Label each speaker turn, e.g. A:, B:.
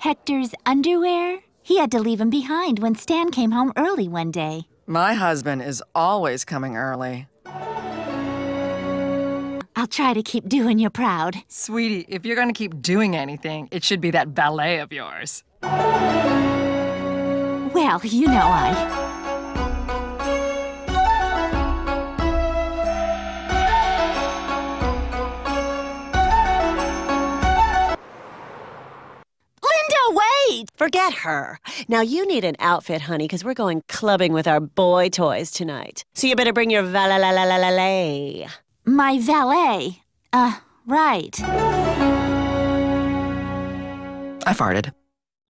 A: Hector's underwear? He had to leave them behind when Stan came home early one day.
B: My husband is always coming early.
A: I'll try to keep doing you proud.
C: Sweetie, if you're gonna keep doing anything, it should be that ballet of yours.
A: Well, you know Wait!
D: Forget her. Now you need an outfit, honey, because we're going clubbing with our boy toys tonight. So you better bring your valet.
A: My valet. Right.
B: I farted.